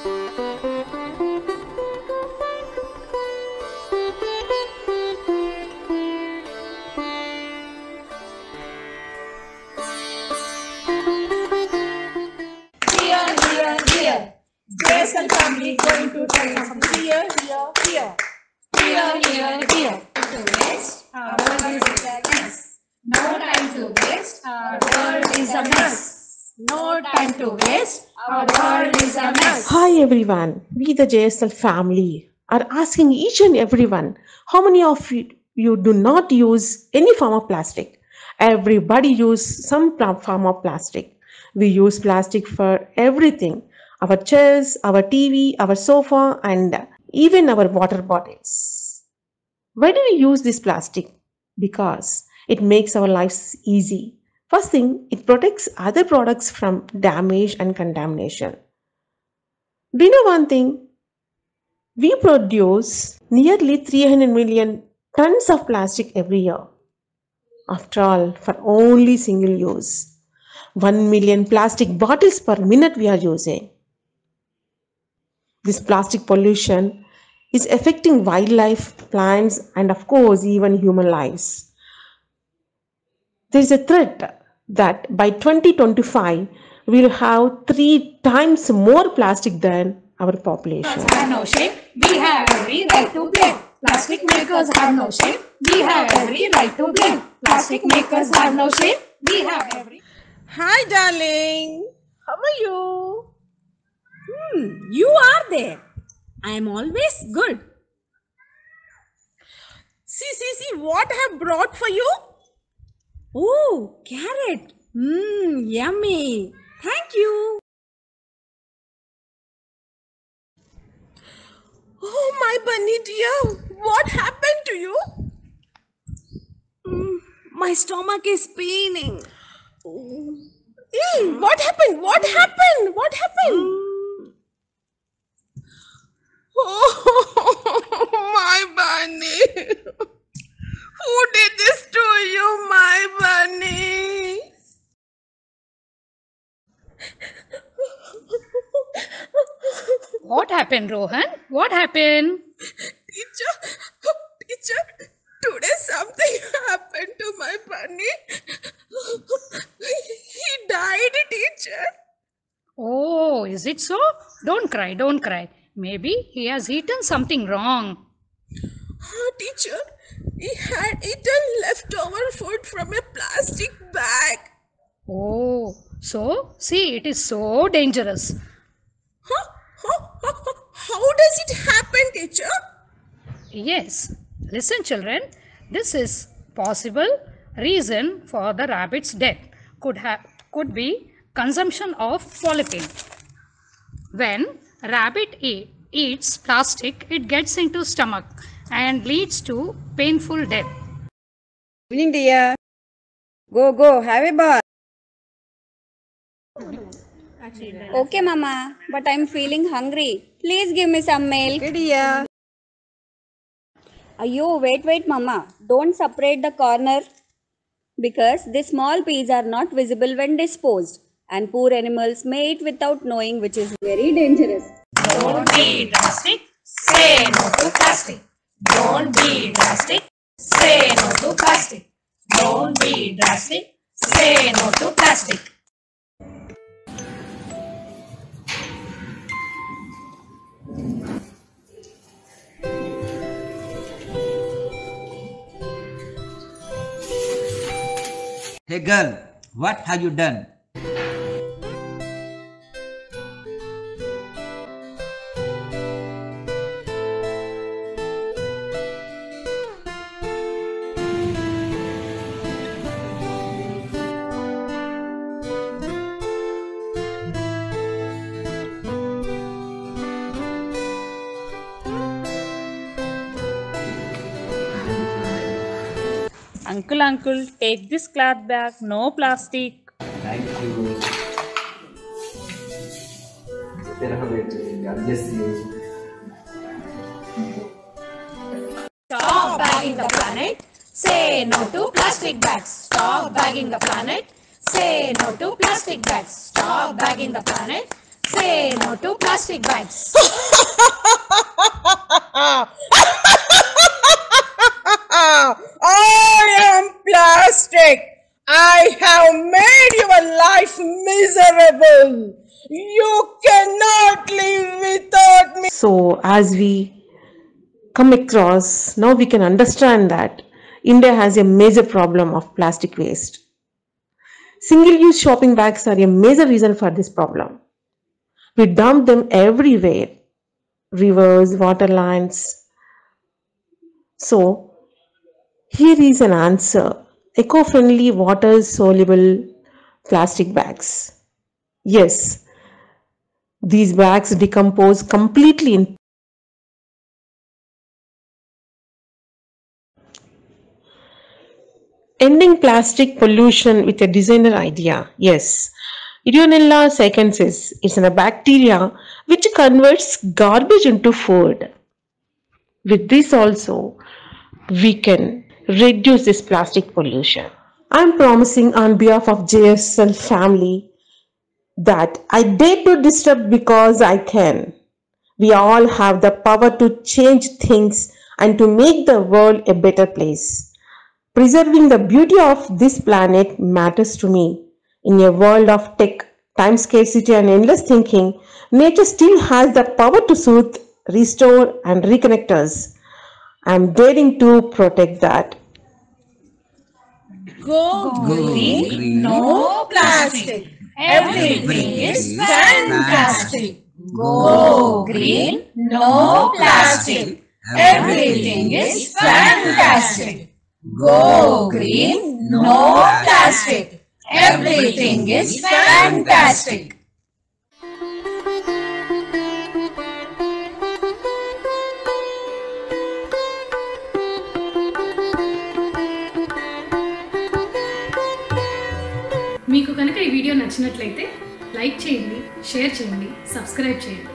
JSL family going to tell us here. To waste, our world is a mess. No time to waste, our world is a mess. No time to waste, our world is a mess. Hi everyone, we the JSL family are asking each and everyone how many of you do not use any form of plastic? Everybody use some form of plastic. We use plastic for everything, our chairs, our TV, our sofa, and even our water bottles. Why do we use this plastic? Because it makes our lives easy. First thing, it protects other products from damage and contamination. Do you know one thing? We produce nearly 300 million tons of plastic every year. After all, for only single use. 1 million plastic bottles per minute we are using. This plastic pollution is affecting wildlife, plants, and of course, even human lives. There is a threat that by 2025, we'll have 3 times more plastic than our population. Have no shame, we have every right to blame. Plastic makers have no shame, we have every right to blame. Plastic makers have no shame, we have every. Hi darling, how are you? You are there. I am always good. See what I have brought for you. Oh, carrot. Yummy. Thank you. Oh, my bunny dear, what happened to you? My stomach is paining. What happened? What happened? What happened? Oh, my bunny. Who did this to you, my bunny? What happened, Rohan? What happened? Teacher, today something happened to my bunny. He died, teacher. Oh, is it so? Don't cry, don't cry. Maybe he has eaten something wrong. Teacher, he had eaten leftover food from a plastic bag. Oh, so see, it is so dangerous. How does it happen, teacher? Yes, listen children, this is possible reason for the rabbit's death could be consumption of polythene. When rabbit eats plastic, it gets into stomach and leads to painful death. Evening, dear. Go, have a bath. Okay, Mama, but I'm feeling hungry. Please give me some milk. Okay, dear. Ayyo, wait, Mama. Don't separate the corner because the small peas are not visible when disposed, and poor animals may eat without knowing, which is very dangerous. Don't be drastic. Say no to plastic. Don't be drastic. Say no to plastic. Don't be drastic. Say no to plastic. Hey girl, what have you done? Uncle, take this cloth bag, no plastic. Thank you. God bless you. Stop bagging the planet. Say no to plastic bags. Stop bagging the planet. Say no to plastic bags. Stop bagging the planet. Say no to plastic bags. I am plastic. I have made your life miserable. You cannot live without me. So, as we come across, now we can understand that India has a major problem of plastic waste. Single-use shopping bags are a major reason for this problem. We dump them everywhere, rivers, water lines. So, here is an answer. Eco-friendly water-soluble plastic bags. Yes, these bags decompose completely in ending plastic pollution with a designer idea. Yes, Ideonella sciensis is a bacteria which converts garbage into food. With this also, we can reduce this plastic pollution. I'm promising on behalf of JSL family that I dare to disturb because I can. We all have the power to change things and to make the world a better place. Preserving the beauty of this planet matters to me. In a world of tech, time scarcity and endless thinking, nature still has the power to soothe, restore and reconnect us. I am daring to protect that. Go green, no plastic. Everything is fantastic. Go green, no plastic. Everything is fantastic. Go green, no plastic. Everything is fantastic. మీకు కనుక ఈ video నచ్చినట్లయితే like చేయండి, share చేయండి, subscribe చేయండి.